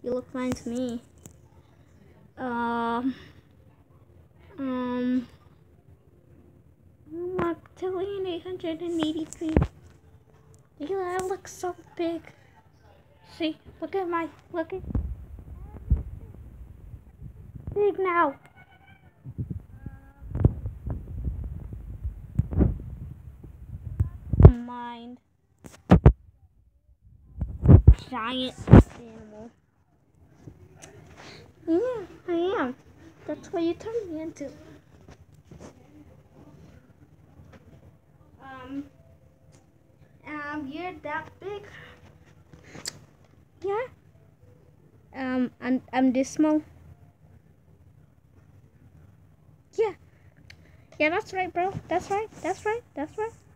You look fine to me. Um, 1,883. Yeah, I look so big. See, look at big now. Mind. Giant animal. Yeah, I am. That's what you turned me into. You're that big. Yeah. I'm this small. Yeah. Yeah, that's right, bro. That's right.